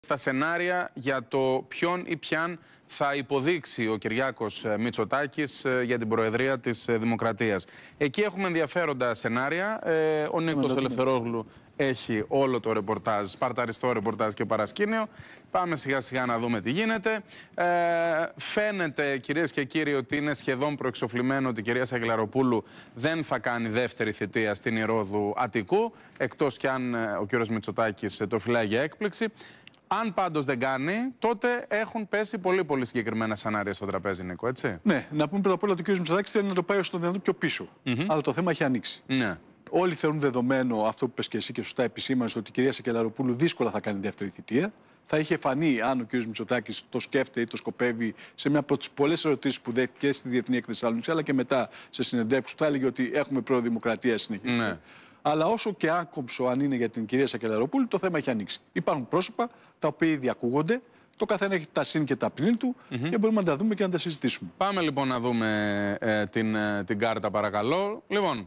Στα σενάρια για το ποιον ή ποιαν θα υποδείξει ο Κυριάκος Μητσοτάκης για την Προεδρία της Δημοκρατίας. Εκεί έχουμε ενδιαφέροντα σενάρια. Ο Νίκος Ελευθερόγλου έχει όλο το ρεπορτάζ, σπαρταριστό ρεπορτάζ και παρασκήνιο. Πάμε σιγά σιγά να δούμε τι γίνεται. Φαίνεται, κυρίες και κύριοι, ότι είναι σχεδόν προεξοφλημένο ότι η κυρία Σαγγελαροπούλου δεν θα κάνει δεύτερη θητεία στην Ηρώδου Αττικού, εκτός κι αν ο κύριος Μητσοτάκης το φυλάει για έκπληξη. Αν πάντως δεν κάνει, τότε έχουν πέσει πολύ συγκεκριμένα σενάρια στο τραπέζι, Νίκο, έτσι. Ναι, να πούμε πρώτα απ' όλα ότι ο κ. Μητσοτάκης θέλει να το πάει όσο το δυνατόν πιο πίσω. Αλλά το θέμα έχει ανοίξει. Ναι. Όλοι θεωρούν δεδομένο αυτό που πες και εσύ και σωστά επισήμανες, ότι η κυρία Σακελαροπούλου δύσκολα θα κάνει δεύτερη θητεία. Θα είχε φανεί αν ο κ. Μητσοτάκης το σκέφτεται ή το σκοπεύει σε μια από τις πολλές ερωτήσεις που δέχτηκε στη Διεθνή Έκθεση Θεσσαλονίκης, αλλά και μετά σε συνεντεύξεις που θα έλεγε ότι έχουμε προδημοκρατία συνεχίζει. Ναι. Αλλά όσο και άκομψο αν είναι για την κυρία Σακελαροπούλου, το θέμα έχει ανοίξει. Υπάρχουν πρόσωπα τα οποία ήδη ακούγονται. Το καθένα έχει τα συν και τα πλην του και μπορούμε να τα δούμε και να τα συζητήσουμε. Πάμε λοιπόν να δούμε την κάρτα, παρακαλώ. Λοιπόν,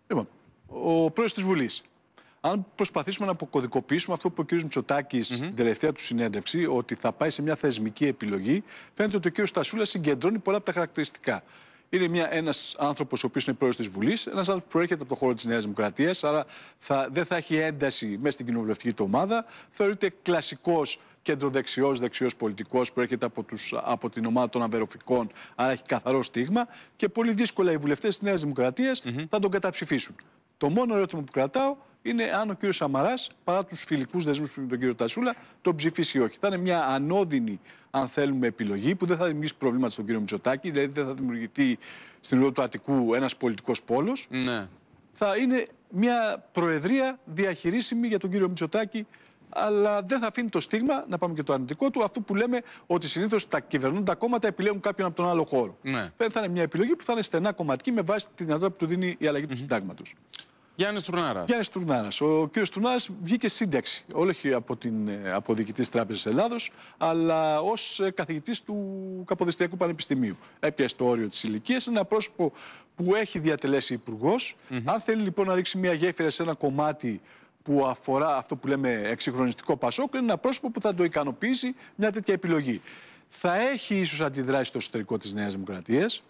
ο πρόεδρος της Βουλής. Αν προσπαθήσουμε να αποκωδικοποιήσουμε αυτό που είπε ο κ. Μητσοτάκης στην τελευταία του συνέντευξη, ότι θα πάει σε μια θεσμική επιλογή, φαίνεται ότι ο κ. Στασούλας συγκεντρώνει πολλά από τα χαρακτηριστικά. Είναι ένας άνθρωπος ο οποίος είναι πρόεδρος της Βουλής, ένας άνθρωπος που προέρχεται από το χώρο της Νέας Δημοκρατίας, άρα δεν θα έχει ένταση μέσα στην κοινοβουλευτική του ομάδα. Θεωρείται κλασικός κεντροδεξιός πολιτικός, προέρχεται από την ομάδα των αμβεροφικών, άρα έχει καθαρό στίγμα και πολύ δύσκολα οι βουλευτές της Νέας Δημοκρατίας θα τον καταψηφίσουν. Το μόνο ερώτημα που κρατάω είναι αν ο κύριος Σαμαράς, παρά τους φιλικούς δεσμούς με τον κύριο Τασούλα, τον ψηφίσει ή όχι. Θα είναι μια ανώδυνη, αν θέλουμε, επιλογή που δεν θα δημιουργήσει προβλήματα στον κύριο Μητσοτάκη, δηλαδή δεν θα δημιουργηθεί στην Ηρώδου του Αττικού ένας πολιτικός πόλος. Ναι. Θα είναι μια προεδρία διαχειρίσιμη για τον κύριο Μητσοτάκη, αλλά δεν θα αφήνει το στίγμα, να πάμε και το αρνητικό του, αυτό που λέμε ότι συνήθως τα κυβερνούντα κόμματα επιλέγουν κάποιον από τον άλλο χώρο. Ναι. Θα είναι μια επιλογή που θα είναι στενά κομματική με βάση τη δυνατότητα που του δίνει η αλλαγή του συντάγματος. Γιάννης Τουρνάρας. Γιάννης Τουρνάρας. Ο κύριος Τουρνάρας βγήκε σύνταξη, όχι από διοικητής Τράπεζας Ελλάδος, αλλά ως καθηγητής του Καποδιστριακού Πανεπιστημίου. Έπιασε το όριο της ηλικίας, ένα πρόσωπο που έχει διατελέσει υπουργός. Αν θέλει λοιπόν να ρίξει μια γέφυρα σε ένα κομμάτι που αφορά αυτό που λέμε εξυγχρονιστικό Πασόκ, είναι ένα πρόσωπο που θα το ικανοποιήσει μια τέτοια επιλογή. Θα έχει ίσως αντιδράσει στο εσωτερικό της Νέας Δημοκρατίας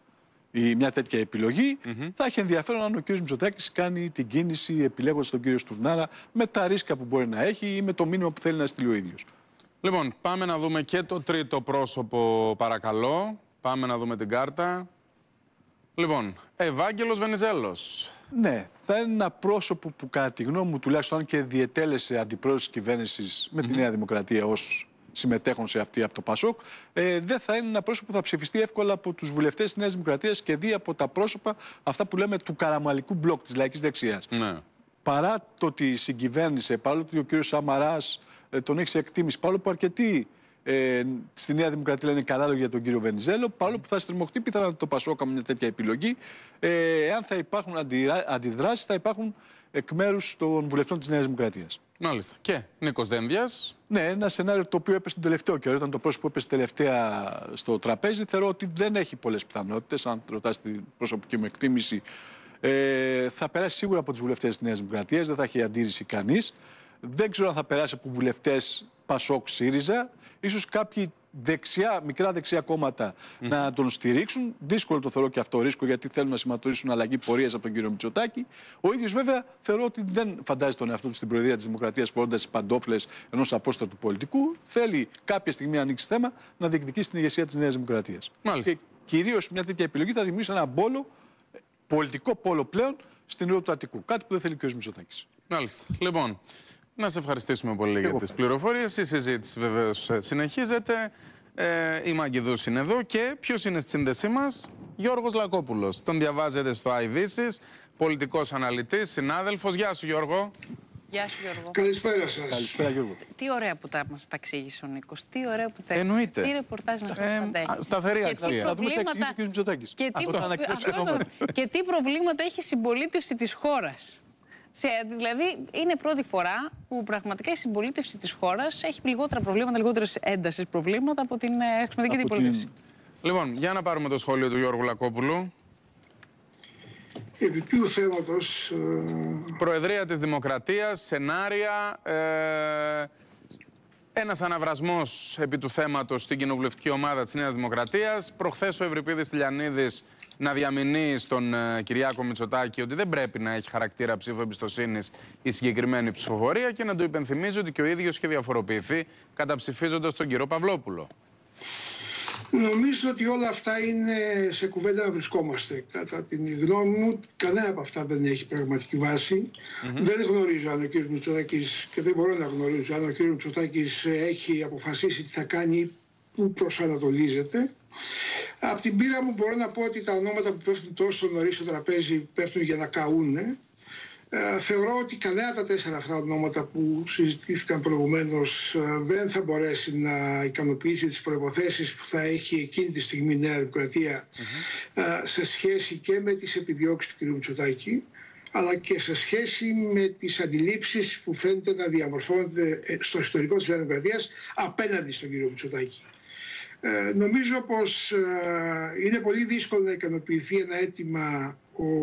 ή μια τέτοια επιλογή. Θα έχει ενδιαφέρον αν ο κ. Μητσοτάκης κάνει την κίνηση επιλέγοντας τον κύριο Στουρνάρα με τα ρίσκα που μπορεί να έχει ή με το μήνυμα που θέλει να στείλει ο ίδιος. Λοιπόν, πάμε να δούμε και το τρίτο πρόσωπο, παρακαλώ. Πάμε να δούμε την κάρτα. Λοιπόν, Ευάγγελος Βενιζέλος. Ναι, θα είναι ένα πρόσωπο που κατά τη γνώμη μου, τουλάχιστον αν και διετέλεσε αντιπρόεδρος της κυβέρνησης με τη Νέα Δημοκρατία ως συμμετέχουν σε αυτή από το Πασόκ, δεν θα είναι ένα πρόσωπο που θα ψηφιστεί εύκολα από τους βουλευτές της Νέας Δημοκρατίας και δει από τα πρόσωπα αυτά που λέμε του καραμαλικού μπλοκ της λαϊκής δεξιάς. Ναι. Παρά το ότι συγκυβέρνησε, παρόλο ότι ο κ. Σαμαράς τον έχει σε εκτίμηση, παρόλο που αρκετοί στη Νέα Δημοκρατία λένε καλά λόγια για τον κύριο Βενιζέλο, παρόλο που θα στριμωχτεί πιθανά το Πασόκ με μια τέτοια επιλογή, αν θα υπάρχουν αντιδράσεις, θα υπάρχουν εκ μέρους των βουλευτών της Νέας Δημοκρατίας. Μάλιστα. Και Νίκος Δένδιας. Ναι, ένα σενάριο το οποίο έπεσε τον τελευταίο καιρό. Ήταν το πρόσωπο που έπεσε τελευταία στο τραπέζι. Θεωρώ ότι δεν έχει πολλές πιθανότητες. Αν ρωτάς την προσωπική μου εκτίμηση, θα περάσει σίγουρα από τους βουλευτές της Νέας Δημοκρατίας. Δεν θα έχει αντίρρηση κανείς. Δεν ξέρω αν θα περάσει από βουλευτές Πασόκ ΣΥΡΙΖΑ. Ίσως κάποιοι μικρά δεξιά κόμματα να τον στηρίξουν. Δύσκολο το θεωρώ και αυτό ρίσκο, γιατί θέλουν να σηματοδοτήσουν αλλαγή πορείας από τον κύριο Μητσοτάκη. Ο ίδιος βέβαια θεωρώ ότι δεν φαντάζει τον εαυτό του στην Προεδρία της Δημοκρατίας φορώντας τις παντόφλες ενός απόστατου πολιτικού. Θέλει κάποια στιγμή να ανοίξει θέμα να διεκδικήσει την ηγεσία της Νέας Δημοκρατίας. Και κυρίως μια τέτοια επιλογή θα δημιουργήσει ένα πολιτικό πόλο πλέον στην Ηρώδου του Αττικού. Κάτι που δεν θέλει και ο Μητσοτάκης. Μάλιστα. Λοιπόν, να σε ευχαριστήσουμε πολύ για τις πληροφορίες. Η συζήτηση βεβαίως συνεχίζεται. Η Μαγκηδούς είναι εδώ και ποιος είναι στη σύνδεσή μας? Γιώργος Λακόπουλος. Τον διαβάζετε στο iVisis, πολιτικός αναλυτής, συνάδελφος. Γεια σου, Γιώργο. Γεια σου, Γιώργο. Καλησπέρα σας. Καλησπέρα, Γιώργο. Τι ωραία που μας τα εξήγησε ο Νίκος. Τι ωραία που τα εννοείται. Τι ρεπορτάζ να αντέχει. Σταθερή αξία. Και τι προβλήματα έχει η συμπολίτευση της χώρας. Δηλαδή, είναι πρώτη φορά που πραγματικά η συμπολίτευση της χώρας έχει λιγότερα προβλήματα, λιγότερες έντασης προβλήματα από την εξωματική αντιπολίτευση. Λοιπόν, για να πάρουμε το σχόλιο του Γιώργου Λακόπουλου. Επί ποιου θέματος? Προεδρία της Δημοκρατίας, σενάρια, Ένας αναβρασμός επί του θέματος στην κοινοβουλευτική ομάδα της Νέας Δημοκρατίας. Προχθές ο Ευρυπίδης Τηλιανίδης να διαμηνεί στον Κυριάκο Μητσοτάκη ότι δεν πρέπει να έχει χαρακτήρα ψήφου εμπιστοσύνης η συγκεκριμένη ψηφοφορία και να του υπενθυμίζει ότι και ο ίδιος είχε διαφοροποιηθεί καταψηφίζοντας τον κύριο Παυλόπουλο. Νομίζω ότι όλα αυτά είναι σε κουβέντα να βρισκόμαστε. Κατά την γνώμη μου, κανένα από αυτά δεν έχει πραγματική βάση. Δεν γνωρίζω αν ο κ. Μητσοτάκης, και δεν μπορώ να γνωρίζω αν ο κ. Μητσοτάκης έχει αποφασίσει τι θα κάνει, πού προσανατολίζεται. Από την πείρα μου μπορώ να πω ότι τα ονόματα που πέφτουν τόσο νωρίς στο τραπέζι πέφτουν για να καούνε. Θεωρώ ότι κανένα από τα 4 αυτά ονόματα που συζητήθηκαν προηγουμένως δεν θα μπορέσει να ικανοποιήσει τις προϋποθέσεις που θα έχει εκείνη τη στιγμή η Νέα Δημοκρατία σε σχέση και με τις επιδιώξεις του κ. Μητσοτάκη, αλλά και σε σχέση με τις αντιλήψεις που φαίνεται να διαμορφώνονται στο ιστορικό της Νέας Δημοκρατίας απέναντι στον κ. Μητσοτάκη. Νομίζω πως είναι πολύ δύσκολο να ικανοποιηθεί ένα αίτημα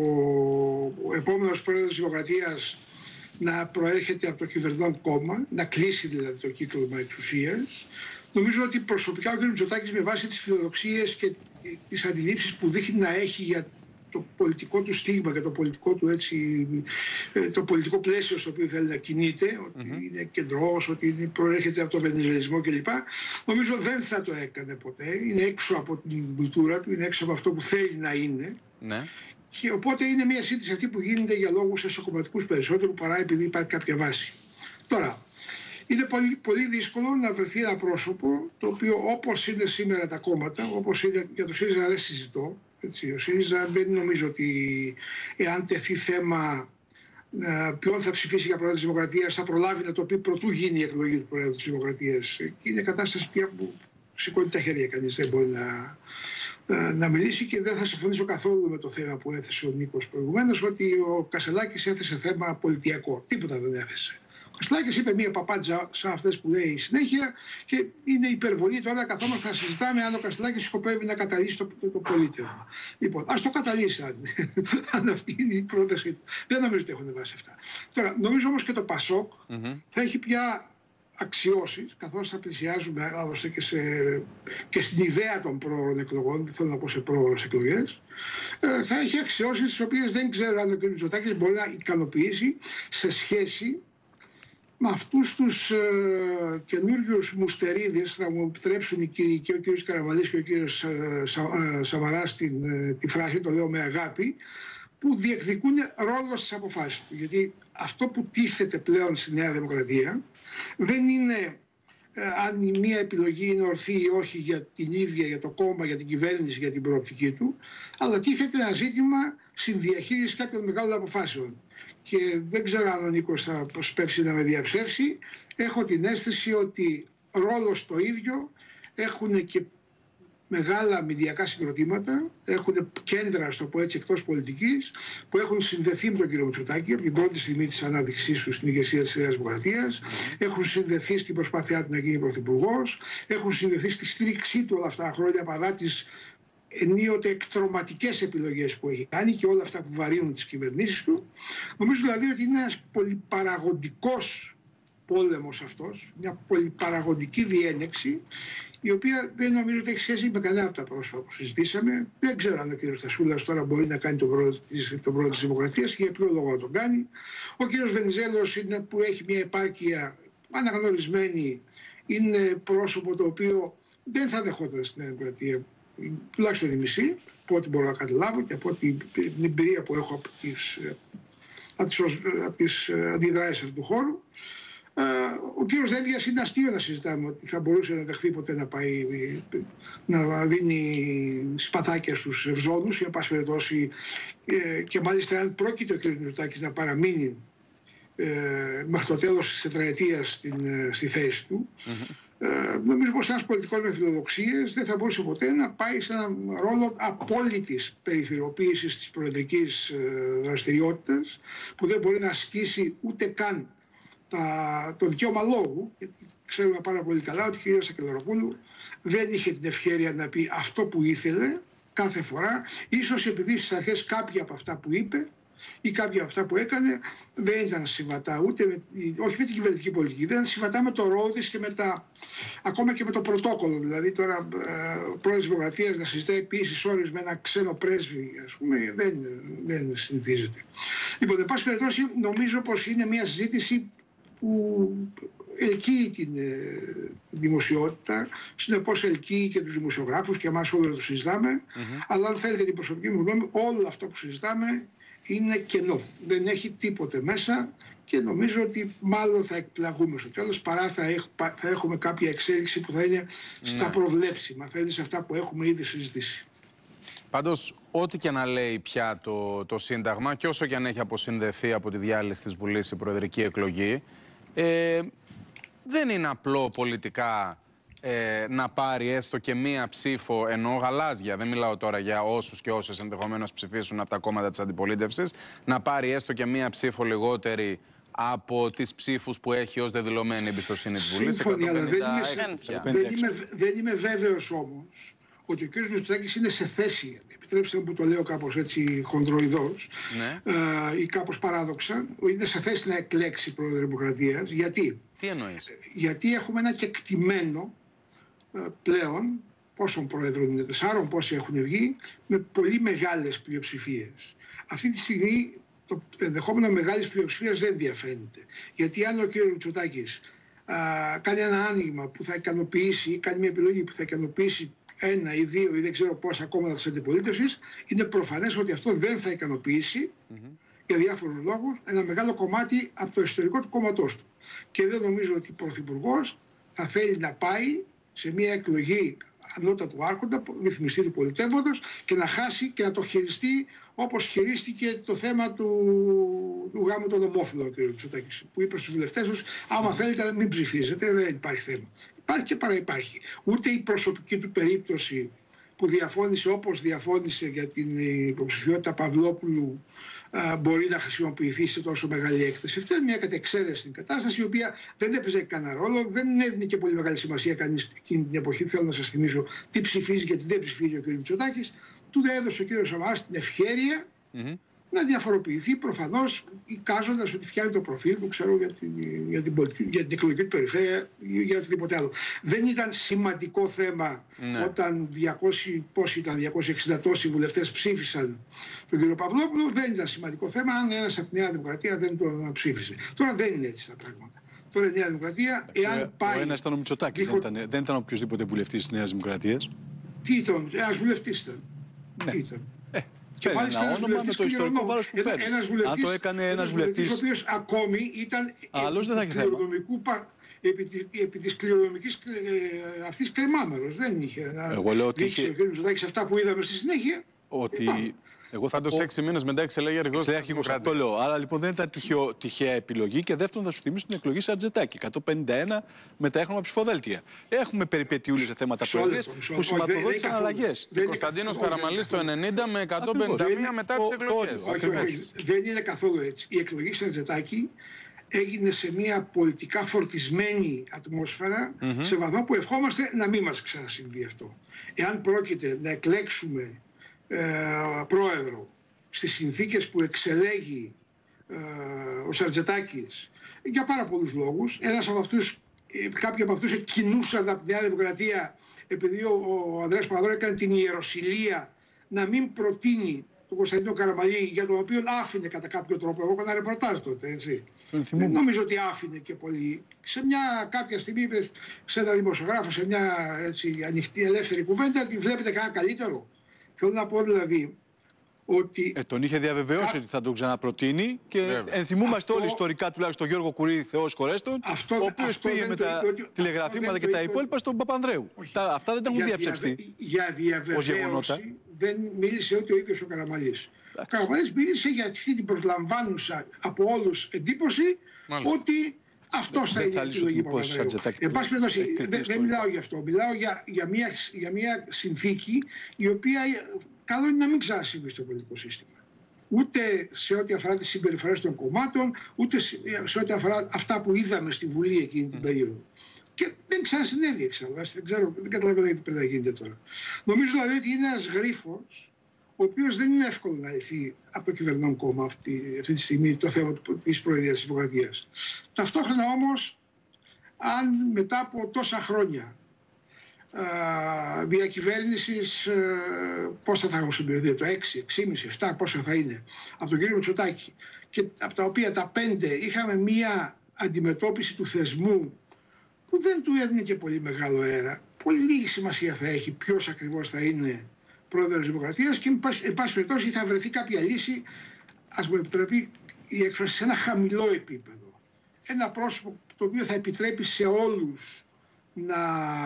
ο επόμενος πρόεδρος της Δημοκρατίας να προέρχεται από το κυβερνών κόμμα, να κλείσει δηλαδή το κύκλωμα εξουσίας. Νομίζω ότι προσωπικά ο κ. Μητσοτάκης, με βάση τις φιλοδοξίες και τις αντιλήψεις που δείχνει να έχει για το πολιτικό του στίγμα και το πολιτικό του το πολιτικό πλαίσιο στο οποίο θέλει να κινείται, ότι είναι κεντρός, ότι προέρχεται από το βενιζελισμό κλπ. Νομίζω δεν θα το έκανε ποτέ. Είναι έξω από την κουλτούρα του, είναι έξω από αυτό που θέλει να είναι. Ναι. Και οπότε είναι μια σύντηση αυτή που γίνεται για λόγους εσωκομματικούς περισσότερο παρά επειδή υπάρχει κάποια βάση. Τώρα, είναι πολύ, πολύ δύσκολο να βρεθεί ένα πρόσωπο το οποίο, όπως είναι σήμερα τα κόμματα, όπως είναι για το ΣΥΡΙΖΑ δεν συζητώ. Έτσι, ο ΣΥΡΙΖΑ δεν νομίζω ότι εάν τεθεί θέμα ποιον θα ψηφίσει για πρόεδρο της Δημοκρατίας θα προλάβει να το πει προτού γίνει η εκλογή του πρόεδρου της Δημοκρατίας. Και είναι κατάσταση πια που σηκώνει τα χέρια κανείς, δεν μπορεί να μιλήσει, και δεν θα συμφωνήσω καθόλου με το θέμα που έθεσε ο Νίκος προηγουμένως, ότι ο Κασελάκης έθεσε θέμα πολιτιακό. Τίποτα δεν έθεσε. Ο Κασελάκης είπε μία παπάντζα σαν αυτές που λέει συνέχεια και είναι υπερβολή τώρα να καθόμαστε να συζητάμε αν ο Κασελάκης σκοπεύει να καταλύσει το πολίτευμα. Λοιπόν, ας το καταλύσει αν αυτή είναι η πρόταση του. Δεν νομίζω ότι έχουν βάσει αυτά. Τώρα, νομίζω όμως και το ΠΑΣΟΚ θα έχει πια αξιώσεις, καθώς θα πλησιάζουμε άλλωστε και στην ιδέα των πρόωρων εκλογών, δεν θέλω να πω σε πρόωρες εκλογές, θα έχει αξιώσεις τις οποίες δεν ξέρω αν ο κ. Μητσοτάκης μπορεί να ικανοποιήσει σε σχέση με αυτούς τους καινούριους μουστερίδες, θα μου επιτρέψουν οι κύριοι, και ο κ. Καραμανλής και ο κ. Σαμαράς τη φράση, το λέω με αγάπη, που διεκδικούν ρόλο στις αποφάσεις του. Γιατί αυτό που τίθεται πλέον στη Νέα Δημοκρατία δεν είναι αν η μία επιλογή είναι ορθή ή όχι για την ίδια, για το κόμμα, για την κυβέρνηση, για την προοπτική του, αλλά τίθεται ένα ζήτημα συνδιαχείρισης κάποιων μεγάλων αποφάσεων. Και δεν ξέρω αν ο Νίκος θα προσπεύσει να με διαψεύσει. Έχω την αίσθηση ότι ρόλο στο ίδιο έχουν και μεγάλα μηντιακά συγκροτήματα, έχουν κέντρα, στο πω έτσι, εκτός πολιτικής, που έχουν συνδεθεί με τον κύριο Μητσοτάκη από την πρώτη στιγμή της ανάδειξής του στην ηγεσία της Νέας Δημοκρατίας, έχουν συνδεθεί στην προσπάθειά του να γίνει πρωθυπουργός, έχουν συνδεθεί στη στήριξή του όλα αυτά τα χρόνια παρά τις ενίοτε εκτρωματικές επιλογές που έχει κάνει και όλα αυτά που βαρύνουν τις κυβερνήσεις του. Νομίζω δηλαδή ότι είναι ένας πολυπαραγωγικός πόλεμος αυτός, μια πολυπαραγωγική διένεξη, η οποία δεν νομίζω ότι έχει σχέση με κανένα από τα πρόσωπα που συζητήσαμε. Δεν ξέρω αν ο κ. Στασούλας τώρα μπορεί να κάνει τον πρόεδρο της Δημοκρατίας και για ποιο λόγο να τον κάνει. Ο κ. Βενιζέλος, που έχει μια επάρκεια αναγνωρισμένη, είναι πρόσωπο το οποίο δεν θα δεχόταν στην Νέα Δημοκρατία, τουλάχιστον η μισή, από ό,τι μπορώ να καταλάβω και από την εμπειρία που έχω από τις αντιδράσεις αυτού του χώρου. Ο κύριος Δένδιας είναι αστείο να συζητάμε ότι θα μπορούσε να δεχθεί ποτέ να πάει να δίνει σπατάκια στους ευζώνους ή εν πάση περιπτώσει, και μάλιστα αν πρόκειται ο κύριος Μητσοτάκης να παραμείνει μέχρι το τέλος της τετραετίας στη θέση του, νομίζω πως ένας πολιτικός με φιλοδοξίες δεν θα μπορούσε ποτέ να πάει σε έναν ρόλο απόλυτης περιθωριοποίησης της προεδρικής δραστηριότητας, που δεν μπορεί να ασκήσει ούτε καν το δικαίωμα λόγου. Ξέρουμε πάρα πολύ καλά ότι η κυρία Σακελαροπούλου δεν είχε την ευχέρεια να πει αυτό που ήθελε κάθε φορά, ίσως επειδή στις αρχές κάποια από αυτά που είπε ή κάποια από αυτά που έκανε δεν ήταν συμβατά όχι με την κυβερνητική πολιτική, δεν ήταν συμβατά με το ρόλο της και ακόμα και με το πρωτόκολλο. Δηλαδή τώρα ο πρόεδρος της Δημοκρατίας να συζητάει επίσης ώρες με ένα ξένο πρέσβη, ας πούμε, δεν συνηθίζεται. Λοιπόν, εν πάση περιπτώσει, νομίζω πως είναι μια συζήτηση που ελκύει την δημοσιότητα, συνεπώς ελκύει και τους δημοσιογράφους και εμάς όλοι το συζητάμε, αλλά αν θέλετε την προσωπική μου γνώμη, όλο αυτό που συζητάμε είναι κενό. Δεν έχει τίποτε μέσα και νομίζω ότι μάλλον θα εκπλαγούμε στο τέλος παρά θα έχουμε κάποια εξέλιξη που θα είναι στα προβλέψιμα, θα είναι σε αυτά που έχουμε ήδη συζητήσει. Πάντως, ό,τι και να λέει πια το Σύνταγμα και όσο και αν έχει αποσυνδεθεί από τη διάλυση της Βουλής η προεδρική εκλογή, δεν είναι απλό πολιτικά να πάρει έστω και μία ψήφο, εννοώ γαλάζια, δεν μιλάω τώρα για όσους και όσες ενδεχομένως ψηφίσουν από τα κόμματα της αντιπολίτευσης, να πάρει έστω και μία ψήφο λιγότερη από τις ψήφους που έχει ως δεδηλωμένη εμπιστοσύνη της Βουλής. Δεν είμαι βέβαιος όμως ότι ο κ. Μητσοτάκης είναι σε θέση, επιτρέψτε μου που το λέω κάπως έτσι χοντροειδώς, ή κάπως παράδοξα, είναι σε θέση να εκλέξει πρόεδρο Δημοκρατίας. Γιατί? Τι εννοείς? Γιατί έχουμε ένα κεκτημένο πλέον, πόσων πρόεδρων είναι, 4 πόσοι έχουν βγει, με πολύ μεγάλες πλειοψηφίες. Αυτή τη στιγμή το ενδεχόμενο μεγάλης πλειοψηφίας δεν διαφαίνεται. Γιατί αν ο κ. Μητσοτάκης κάνει ένα άνοιγμα που θα ικανοποιήσει ή κάνει μια επιλογή που θα ικανοποιήσει 1 ή 2 ή δεν ξέρω πόσα κόμματα της αντιπολίτευσης, είναι προφανές ότι αυτό δεν θα ικανοποιήσει για διάφορους λόγους ένα μεγάλο κομμάτι από το εσωτερικό του κόμματός του. Και δεν νομίζω ότι ο Πρωθυπουργός θα θέλει να πάει σε μια εκλογή ανώτατου άρχοντα, ρυθμιστή του πολιτεύοντος, και να χάσει και να το χειριστεί όπως χειρίστηκε το θέμα του γάμου των ομόφυλων, κ. Μητσοτάκης, που είπε στους βουλευτές τους, άμα θέλετε μην ψηφίζετε, δεν υπάρχει θέμα. Υπάρχει και παραυπάρχει. Ούτε η προσωπική του περίπτωση που διαφώνησε όπως διαφώνησε για την υποψηφιότητα Παυλόπουλου μπορεί να χρησιμοποιηθεί σε τόσο μεγάλη έκθεση. Αυτή είναι μια κατεξαίρεστη κατάσταση, η οποία δεν έπαιζε κανένα ρόλο, δεν έδινε και πολύ μεγάλη σημασία κανείς εκείνη την εποχή. Θέλω να σας θυμίσω τι ψηφίζει και τι δεν ψηφίζει ο κ. Μητσοτάκης. Του έδωσε ο κ. Σαμαράς την ευχέρεια να διαφοροποιηθεί, προφανώς εικάζοντας ότι φτιάχνει το προφίλ του, ξέρω, για την εκλογική του περιφέρεια ή για οτιδήποτε άλλο. Δεν ήταν σημαντικό θέμα όταν 260 τόσοι βουλευτές ψήφισαν τον κ. Παυλόπουλο. Δεν ήταν σημαντικό θέμα αν ένας από τη Νέα Δημοκρατία δεν τον ψήφισε. Τώρα δεν είναι έτσι τα πράγματα. Τώρα η Νέα Δημοκρατία, εάν πάει. Ο ένας ήταν ο Μητσοτάκης, δεν ήταν οποιοδήποτε βουλευτής της Νέας Δημοκρατίας. Τι ήταν, ένας βουλευτής ήταν. Τι ήταν. Και μάλιστα ένα όνομα με το ιστορικό βάρος που φέρνει. Αν το έκανε ένας βουλευτής, ο οποίος ακόμη ήταν επί της κληρονομικής αυτής κρεμάμερος. Δεν είχε. Εγώ λέω ότι είχε. Ο κ. Μητσοτάκης αυτά που είδαμε στη συνέχεια. Ότι. Εγώ θα το 6 μήνες μετά εξελέγει αργός. Αυτό λέω. Άρα λοιπόν δεν ήταν τυχαία επιλογή. Και δεύτερον, θα σου θυμίσω την εκλογή Σαρτζετάκη. 151 μεταέχρονα ψηφοδέλτια. Έχουμε περιπετειούλες σε θέματα προεδρίας που σηματοδότησαν αλλαγές. Κωνσταντίνος Καραμανλής το 90 με 151 μετά τις εκλογές. Όχι, δεν είναι καθόλου έτσι. Η εκλογή Σαρτζετάκη έγινε σε μια πολιτικά φορτισμένη ατμόσφαιρα, σε βαθμό που ευχόμαστε να μην μας ξανασυμβεί αυτό. Εάν πρόκειται να εκλέξουμε πρόεδρο στις συνθήκες που εξελέγει ο Σαρτζετάκης για πάρα πολλούς λόγους, κάποιοι από αυτούς κινούσαν από τη Νέα Δημοκρατία επειδή ο Ανδρέας Παπανδρέου έκανε την ιεροσυλία να μην προτείνει τον Κωνσταντίνο Καραμανλή, για τον οποίο άφηνε κατά κάποιο τρόπο. Εγώ έκανα ρεπορτάζ τότε, έτσι. Δεν νομίζω ότι άφηνε και πολύ. Κάποια στιγμή είπε σε ένα δημοσιογράφο, σε μια ανοιχτή ελεύθερη κουβέντα, τη βλέπετε κανένα καλύτερο. Θέλω να πω δηλαδή ότι. Τον είχε διαβεβαιώσει ότι θα τον ξαναπροτείνει και ενθυμούμαστε όλοι ιστορικά τουλάχιστον τον Γιώργο Κουρίδη, Θεός χωρέστον, ο οποίος πήγε με τα τηλεγραφήματα και τα υπόλοιπα στον Παπανδρέου. Αυτά δεν τα έχουν διαψευστεί. Για διαβεβαίωση δεν μίλησε ούτε ο ίδιος ο Καραμανλής. Ο Καραμανλής μίλησε για αυτή την προσλαμβάνουσα από όλους εντύπωση ότι αυτός θα είναι η επιλογή Παπανδρέου. Εν πάση περιπτώσει, δεν μιλάω γι' αυτό. Μιλάω για μια συνθήκη η οποία καλό είναι να μην ξανασυμβεί στο πολιτικό σύστημα. Ούτε σε ό,τι αφορά τις συμπεριφορές των κομμάτων, ούτε σε ό,τι αφορά αυτά που είδαμε στη Βουλή εκείνη την περίοδο. Και δεν ξανασυνέβη εξάλλου. Δεν καταλαβαίνω γιατί πρέπει να γίνεται τώρα. Νομίζω δηλαδή ότι είναι ένας γρίφος ο οποίος δεν είναι εύκολο να λυθεί από το κυβερνών κόμμα αυτή τη στιγμή το θέμα της Προεδρίας της Δημοκρατίας. Ταυτόχρονα όμως, αν μετά από τόσα χρόνια διακυβέρνησης, πόσα θα έχουν συμπληρωθεί, το 6, 6,5, 7, πόσα θα είναι, από τον κύριο Μητσοτάκη, και από τα οποία τα 5 είχαμε μία αντιμετώπιση του θεσμού που δεν του έδινε και πολύ μεγάλο αέρα. Πολύ λίγη σημασία θα έχει ποιος ακριβώς θα είναι πρόεδρος της Δημοκρατίας και εν πάση περιπτώσει θα βρεθεί κάποια λύση, ας μου επιτρέπει η έκφραση, σε ένα χαμηλό επίπεδο. Ένα πρόσωπο το οποίο θα επιτρέπει σε όλους να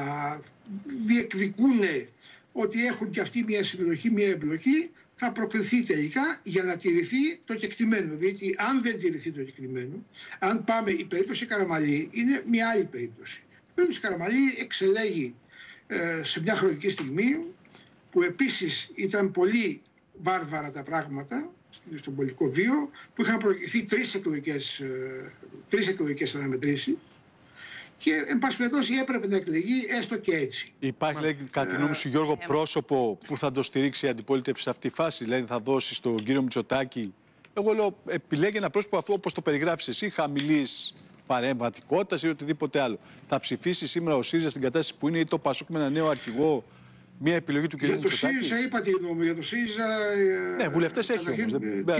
διεκδικούν ότι έχουν και αυτοί μια συμμετοχή, μια εμπλοκή, θα προκριθεί τελικά για να τηρηθεί το κεκτημένο. Διότι αν δεν τηρηθεί το κεκτημένο, αν πάμε, η περίπτωση Καραμανλή είναι μια άλλη περίπτωση. Η περίπτωση Καραμανλή εξελέγει σε μια χρονική στιγμή που επίσης ήταν πολύ βάρβαρα τα πράγματα στον πολιτικό βίο, που είχαν προηγηθεί τρεις εκλογικές αναμετρήσεις και εν πάση περιπτώσει έπρεπε να εκλεγεί έστω και έτσι. Υπάρχει, λέει, κατά τη γνώμη σου, Γιώργο, πρόσωπο που θα το στηρίξει η αντιπολίτευση σε αυτή τη φάση? Δηλαδή θα δώσει στον κύριο Μητσοτάκη, εγώ λέω, επιλέγει ένα πρόσωπο αυτό όπως το περιγράφεις εσύ, χαμηλής παρεμβατικότητας ή οτιδήποτε άλλο. Θα ψηφίσει σήμερα ο ΣΥΡΙΖΑ στην κατάσταση που είναι ή το ΠΑΣΟΚ με ένα νέο αρχηγό? Μια επιλογή του κ. Μητσοτάκη. Για το ΣΥΡΙΖΑ είπα τη γνώμη. Για το ΣΥΡΙΖΑ. Ναι, βουλευτές έχει όμως.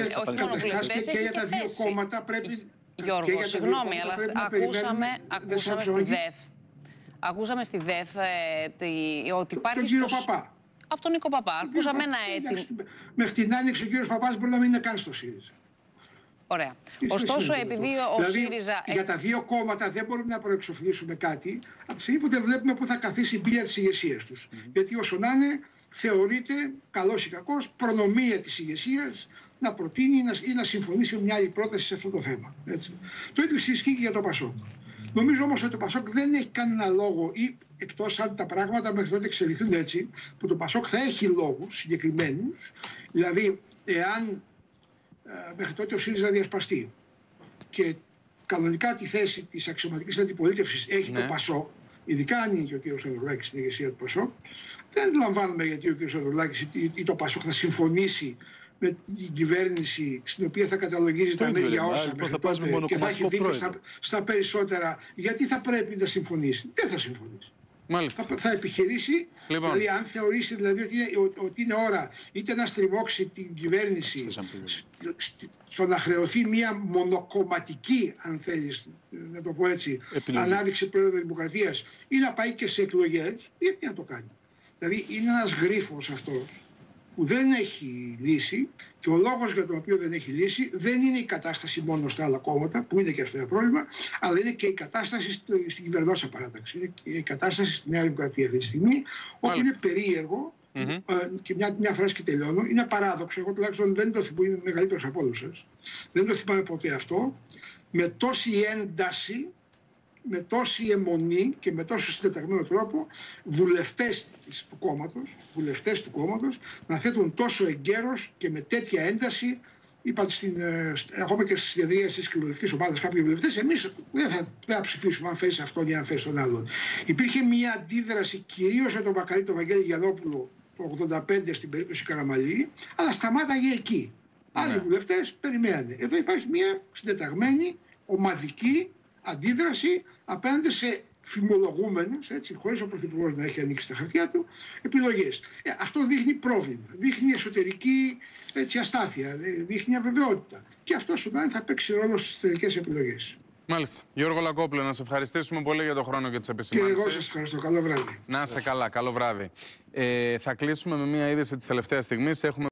Και για τα δύο κόμματα πρέπει. Γιώργο, συγγνώμη, αλλά ακούσαμε στη ΔΕΘ. Ακούσαμε στη ΔΕΘ ότι υπάρχει. Τον κύριο Παπά. Από τον Νίκο Παπά. Ακούσαμε ένα αίτημα. Μέχρι την άνοιξη ο κύριος Παπάς μπορεί να μην είναι καν στο ΣΥΡΙΖΑ. Ωραία. Ωστόσο, επειδή ο ΣΥΡΙΖΑ. Για τα δύο κόμματα δεν μπορούμε να προεξοφλήσουμε κάτι από τη στιγμή που δεν βλέπουμε πού θα καθίσει η πύλια της ηγεσίας τους. Γιατί όσο να είναι, θεωρείται, καλός ή κακός, προνομία της ηγεσίας να προτείνει ή να συμφωνήσει με μια άλλη πρόταση σε αυτό το θέμα. Έτσι. Το ίδιο ισχύει και για το ΠΑΣΟΚ. Νομίζω όμως ότι το ΠΑΣΟΚ δεν έχει κανένα λόγο, ή εκτός αν τα πράγματα μέχρι τότε εξελιχθούν έτσι, που το ΠΑΣΟΚ θα έχει λόγους συγκεκριμένους, δηλαδή εάν μέχρι τότε ο ΣΥΡΙΖΑ διασπαστεί και κανονικά τη θέση της αξιωματικής αντιπολίτευσης έχει το ΠΑΣΟΚ, ειδικά αν είναι και ο κ. Ανδρουλάκης στην ηγεσία του ΠΑΣΟΚ, δεν αντιλαμβάνομαι γιατί ο κ. Ανδρουλάκης ή το ΠΑΣΟΚ θα συμφωνήσει με την κυβέρνηση στην οποία θα καταλογίζει τα μέρη για όσα μέχρι τότε και θα έχει δίκιο στα περισσότερα. Γιατί θα πρέπει να συμφωνήσει? Δεν θα συμφωνήσει. Θα επιχειρήσει, δηλαδή αν θεωρήσει δηλαδή, ότι είναι ώρα είτε να στριμώξει την κυβέρνηση στο να χρεωθεί μια μονοκομματική, αν θέλεις να το πω έτσι, ανάδειξη πρόεδρου Δημοκρατίας ή να πάει και σε εκλογές, γιατί να το κάνει? Δηλαδή είναι ένας γρίφος αυτός που δεν έχει λύση, και ο λόγος για τον οποίο δεν έχει λύση δεν είναι η κατάσταση μόνο στα άλλα κόμματα, που είναι και αυτό το πρόβλημα, αλλά είναι και η κατάσταση στην κυβερνώσα παράταξη. Είναι και η κατάσταση στη Νέα Δημοκρατία αυτή τη στιγμή, όπου είναι περίεργο, και μια φράση και τελειώνω, είναι παράδοξο, εγώ τουλάχιστον δεν το θυμάμαι, είμαι μεγαλύτερος από όλους σας, δεν το θυμάμαι ποτέ αυτό, με τόση ένταση, με τόση αιμονή και με τόσο συντεταγμένο τρόπο βουλευτές του κόμματος να θέτουν τόσο εγκαίρως και με τέτοια ένταση. Είπα ακόμα και στις συνεδρίες της κοινοβουλευτικής ομάδας κάποιοι βουλευτές, εμείς δεν θα ψηφίσουμε αν φέρει αυτόν ή αν φέρει τον άλλον. Υπήρχε μια αντίδραση κυρίως από τον Βακαρή τον Βαγγέλη Γιαννόπουλο το 1985 στην περίπτωση Καραμανλή, αλλά σταμάταγε εκεί. Άλλοι βουλευτές περιμένανε. Εδώ υπάρχει μια συντεταγμένη ομαδική αντίδραση απέναντι σε φημολογούμενες, χωρίς ο Πρωθυπουργός να έχει ανοίξει τα χαρτιά του, επιλογές. Αυτό δείχνει πρόβλημα, δείχνει εσωτερική αστάθεια, δείχνει αβεβαιότητα. Και αυτό ζωντανά θα παίξει ρόλο στις τελικές επιλογές. Μάλιστα. Γιώργο Λακόπουλε, να σε ευχαριστήσουμε πολύ για τον χρόνο και τις επισημάνσεις. Και εγώ σας ευχαριστώ. Καλό βράδυ. Να είσαι καλά. Καλό βράδυ. Θα κλείσουμε με μια είδηση της τελευταίας στιγμής.